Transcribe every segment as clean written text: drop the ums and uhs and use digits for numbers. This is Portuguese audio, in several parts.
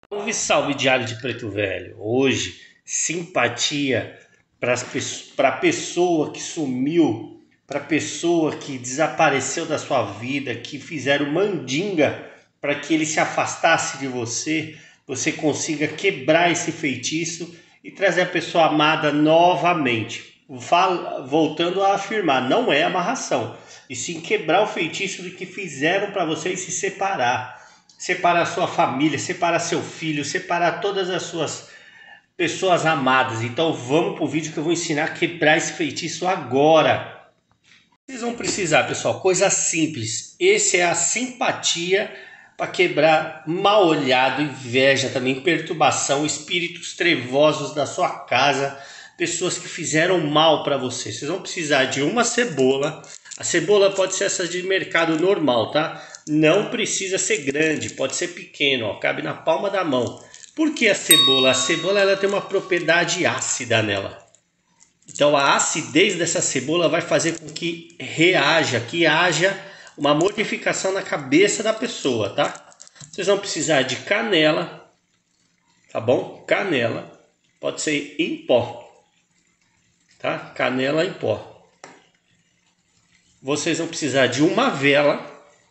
Salve, salve, Diário de Preto Velho. Hoje, simpatia para a pessoa que sumiu, para a pessoa que desapareceu da sua vida, que fizeram mandinga para que ele se afastasse de você, você consiga quebrar esse feitiço e trazer a pessoa amada novamente. Voltando a afirmar, não é amarração, e sim quebrar o feitiço de que fizeram para vocês se separar. Separar a sua família, separar seu filho, separar todas as suas pessoas amadas. Então vamos pro vídeo que eu vou ensinar a quebrar esse feitiço agora. Vocês vão precisar, pessoal, coisa simples. Esse é a simpatia para quebrar mal olhado, inveja, também perturbação, espíritos trevosos da sua casa, pessoas que fizeram mal para você. Vocês vão precisar de uma cebola. A cebola pode ser essa de mercado normal, tá? Não precisa ser grande, pode ser pequeno, ó, cabe na palma da mão. Por que a cebola? A cebola ela tem uma propriedade ácida nela. Então a acidez dessa cebola vai fazer com que haja uma modificação na cabeça da pessoa, tá? Vocês vão precisar de canela, tá bom? Canela, pode ser em pó, tá? Canela em pó. Vocês vão precisar de uma vela,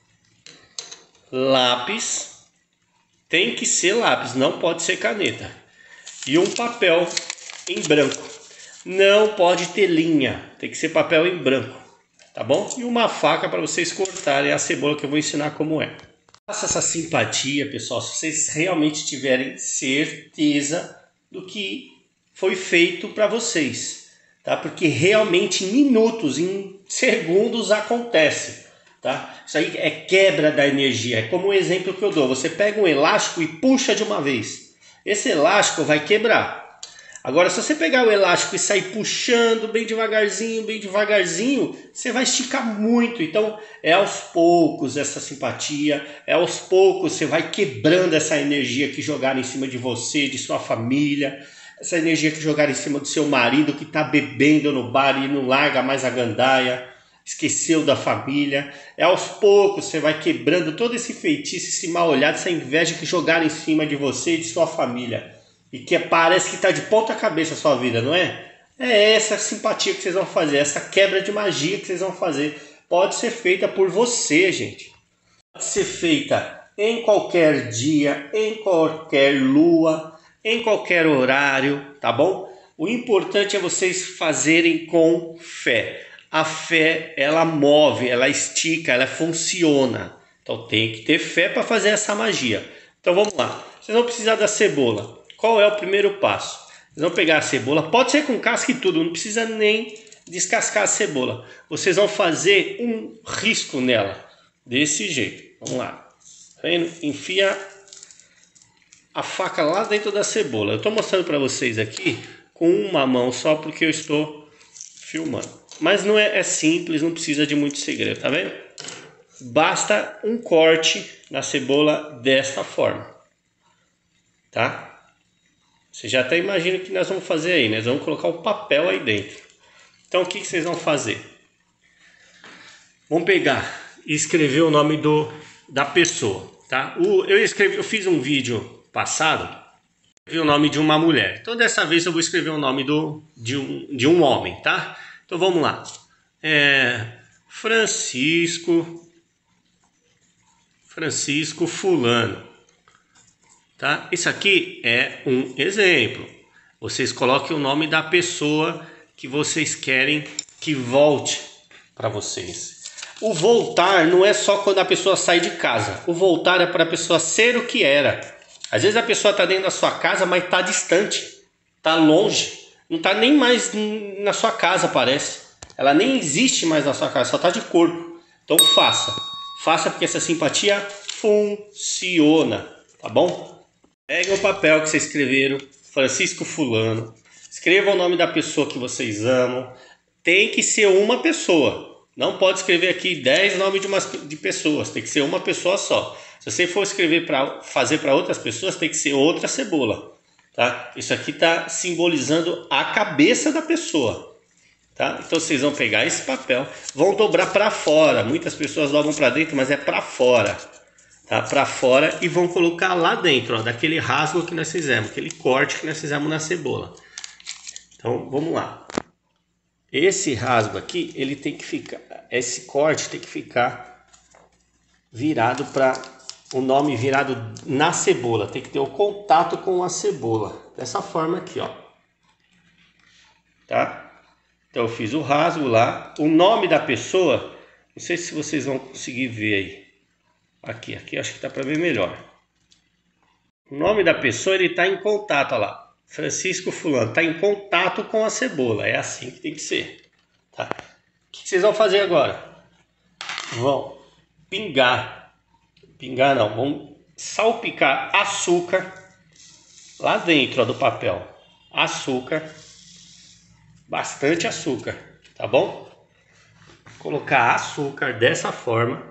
lápis, tem que ser lápis, não pode ser caneta, e um papel em branco. Não pode ter linha, tem que ser papel em branco, tá bom? E uma faca para vocês cortarem a cebola que eu vou ensinar como é. Faça essa simpatia, pessoal, se vocês realmente tiverem certeza do que foi feito para vocês, tá? Porque realmente em minutos, em segundos acontece, tá? Isso aí é quebra da energia, é como o exemplo que eu dou, você pega um elástico e puxa de uma vez, esse elástico vai quebrar. Agora, se você pegar o elástico e sair puxando bem devagarzinho, você vai esticar muito. Então, é aos poucos essa simpatia, é aos poucos você vai quebrando essa energia que jogaram em cima de você, de sua família, essa energia que jogaram em cima do seu marido que está bebendo no bar e não larga mais a gandaia, esqueceu da família. É aos poucos você vai quebrando todo esse feitiço, esse mal olhado, essa inveja que jogaram em cima de você e de sua família. E que parece que está de ponta cabeça a sua vida, não é? É essa simpatia que vocês vão fazer, essa quebra de magia que vocês vão fazer. Pode ser feita por você, gente. Pode ser feita em qualquer dia, em qualquer lua, em qualquer horário, tá bom? O importante é vocês fazerem com fé. A fé, ela move, ela estica, ela funciona. Então tem que ter fé para fazer essa magia. Então vamos lá. Vocês vão precisar da cebola. Qual é o primeiro passo? Vocês vão pegar a cebola, pode ser com casca e tudo, não precisa nem descascar a cebola. Vocês vão fazer um risco nela, desse jeito. Vamos lá. Tá vendo? Enfia a faca lá dentro da cebola. Eu estou mostrando para vocês aqui com uma mão só porque eu estou filmando. Mas não é simples, não precisa de muito segredo, tá vendo? Basta um corte na cebola desta forma, tá? Você já até imagina o que nós vamos fazer aí, né? Nós vamos colocar o papel aí dentro. Então o que vocês vão fazer? Vamos pegar e escrever o nome da pessoa, tá? Eu fiz um vídeo passado, escrevi o nome de uma mulher. Então dessa vez eu vou escrever o nome de um homem, tá? Então vamos lá. Francisco Fulano. Tá? Isso aqui é um exemplo. Vocês coloquem o nome da pessoa que vocês querem que volte para vocês. O voltar não é só quando a pessoa sai de casa. O voltar é para a pessoa ser o que era. Às vezes a pessoa está dentro da sua casa, mas está distante, está longe, não está nem mais na sua casa, parece. Ela nem existe mais na sua casa, só está de corpo. Então faça porque essa simpatia funciona, tá bom? Peguem o papel que vocês escreveram, Francisco Fulano. Escreva o nome da pessoa que vocês amam. Tem que ser uma pessoa. Não pode escrever aqui 10 nomes de pessoas. Tem que ser uma pessoa só. Se você for escrever para fazer para outras pessoas, tem que ser outra cebola. Tá? Isso aqui está simbolizando a cabeça da pessoa. Tá? Então vocês vão pegar esse papel, vão dobrar para fora. Muitas pessoas dobram para dentro, mas é para fora. tá, para fora e vão colocar lá dentro, ó, daquele rasgo que nós fizemos, aquele corte que nós fizemos na cebola. Então vamos lá. Esse rasgo aqui, ele tem que ficar, esse corte tem que ficar virado para o nome virado na cebola, tem que ter o contato com a cebola, dessa forma aqui, ó. Tá? Então eu fiz o rasgo lá, o nome da pessoa, não sei se vocês vão conseguir ver aí. Aqui acho que dá para ver melhor. O nome da pessoa, ele está em contato, olha lá. Francisco Fulano, está em contato com a cebola. É assim que tem que ser. Tá? O que vocês vão fazer agora? Vão pingar. Pingar não, vão salpicar açúcar lá dentro, ó, do papel. Açúcar. Bastante açúcar, tá bom? Colocar açúcar dessa forma.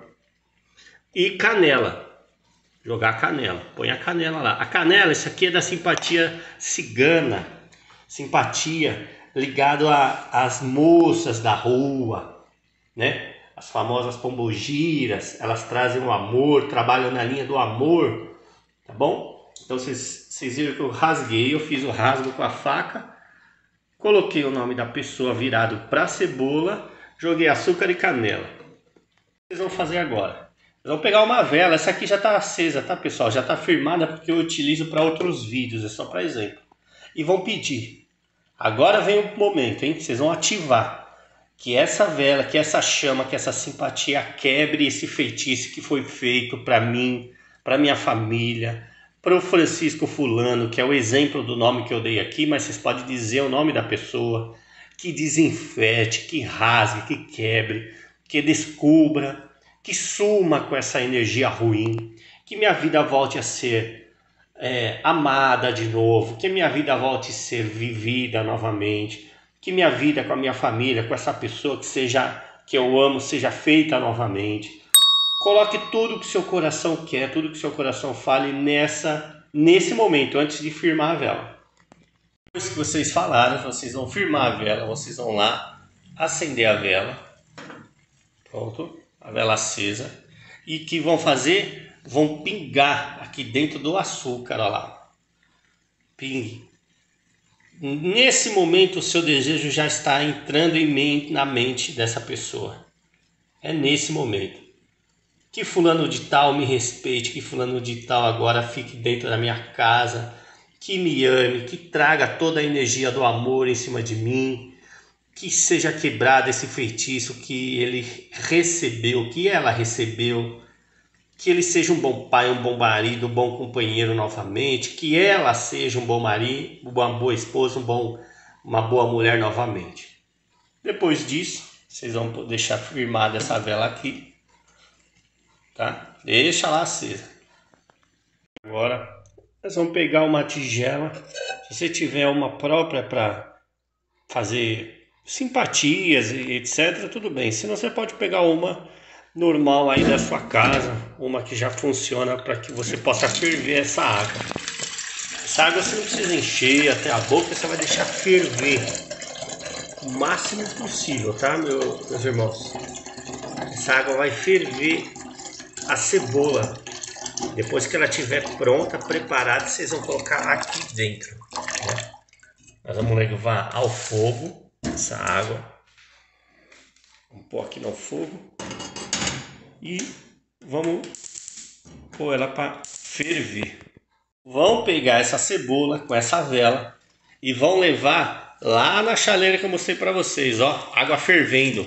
E canela. Jogar canela. Põe a canela lá. A canela, isso aqui é da simpatia cigana. Simpatia ligado às moças da rua, né? As famosas pombogiras. Elas trazem o amor, trabalham na linha do amor. Tá bom? Então vocês viram que eu rasguei. Eu fiz o rasgo com a faca. Coloquei o nome da pessoa virado para a cebola. Joguei açúcar e canela. O que vocês vão fazer agora? Vamos pegar uma vela, essa aqui já está acesa, tá pessoal? Já está firmada porque eu utilizo para outros vídeos, é só para exemplo. E vão pedir. Agora vem o momento, hein? Vocês vão ativar. Que essa vela, que essa chama, que essa simpatia quebre esse feitiço que foi feito para mim, para minha família, para o Francisco Fulano, que é o exemplo do nome que eu dei aqui, mas vocês podem dizer o nome da pessoa. Que desinfete, que rasgue, que quebre, que descubra. Que suma com essa energia ruim, que minha vida volte a ser amada de novo, que minha vida volte a ser vivida novamente, que minha vida com a minha família, com essa pessoa que eu amo, seja feita novamente. Coloque tudo que seu coração quer, tudo que seu coração fale nesse momento, antes de firmar a vela. Depois que vocês falaram, vocês vão firmar a vela, vocês vão lá acender a vela. Pronto. A vela acesa, e que vão fazer? Vão pingar aqui dentro do açúcar, olha lá. Pingue. Nesse momento o seu desejo já está entrando na mente dessa pessoa. É nesse momento. Que fulano de tal me respeite, que fulano de tal agora fique dentro da minha casa, que me ame, que traga toda a energia do amor em cima de mim. Que seja quebrado esse feitiço que ele recebeu, que ela recebeu, que ele seja um bom pai, um bom marido, um bom companheiro novamente, que ela seja um bom marido, uma boa esposa, uma boa mulher novamente. Depois disso, vocês vão deixar firmada essa vela aqui, tá? Deixa lá acesa. Agora, nós vamos pegar uma tigela, se você tiver uma própria para fazer simpatias e etc, tudo bem. Senão você pode pegar uma normal aí da sua casa, uma que já funciona para que você possa ferver essa água. Essa água você não precisa encher até a boca, você vai deixar ferver o máximo possível, tá, meus irmãos? Essa água vai ferver a cebola. Depois que ela estiver pronta, preparada, vocês vão colocar aqui dentro, né? Nós vamos levar ao fogo essa água, vamos pôr aqui no fogo e vamos pôr ela para ferver. Vão pegar essa cebola com essa vela e vão levar lá na chaleira que eu mostrei para vocês, ó, água fervendo.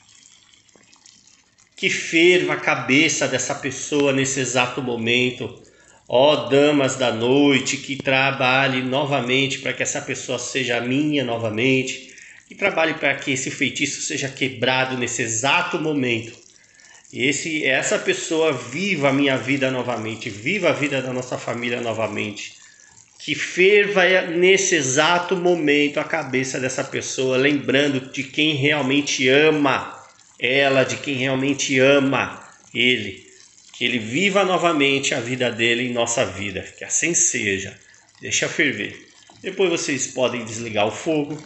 Que ferva a cabeça dessa pessoa nesse exato momento. Ó, damas da noite, que trabalhe novamente para que essa pessoa seja minha novamente. Que trabalhe para que esse feitiço seja quebrado nesse exato momento. E essa pessoa viva a minha vida novamente, viva a vida da nossa família novamente. Que ferva nesse exato momento a cabeça dessa pessoa, lembrando de quem realmente ama ela, de quem realmente ama ele. Que ele viva novamente a vida dele em nossa vida, que assim seja. Deixa ferver. Depois vocês podem desligar o fogo.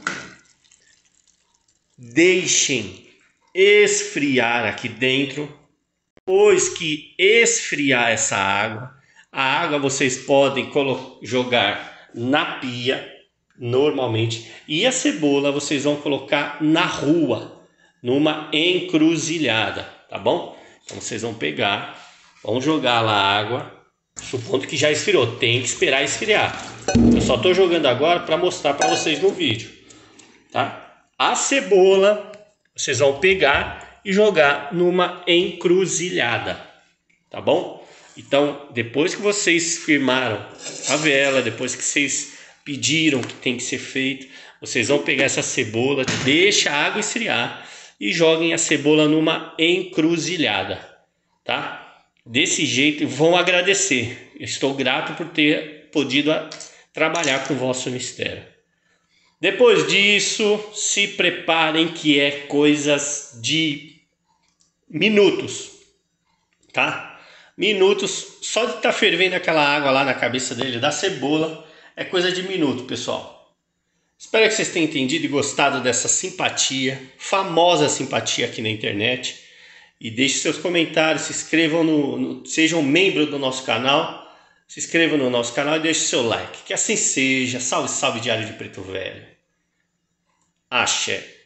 Deixem esfriar aqui dentro. Depois que esfriar essa água, a água vocês podem jogar na pia, normalmente, e a cebola vocês vão colocar na rua, numa encruzilhada, tá bom? Então vocês vão pegar, vão jogar lá a água, supondo que já esfriou, tem que esperar esfriar. Eu só estou jogando agora para mostrar para vocês no vídeo, tá? A cebola vocês vão pegar e jogar numa encruzilhada, tá bom? Então, depois que vocês firmaram a vela, depois que vocês pediram o que tem que ser feito, vocês vão pegar essa cebola, deixa a água esfriar e joguem a cebola numa encruzilhada, tá? Desse jeito vão agradecer. Estou grato por ter podido trabalhar com o vosso mistério. Depois disso, se preparem que é coisas de minutos, tá? Minutos, só de estar fervendo aquela água lá na cabeça dele, da cebola, é coisa de minuto, pessoal. Espero que vocês tenham entendido e gostado dessa simpatia, famosa simpatia aqui na internet. E deixe seus comentários, se inscrevam sejam membro do nosso canal, se inscrevam no nosso canal e deixe seu like. Que assim seja. Salve, salve, Diário de Preto Velho. Axé.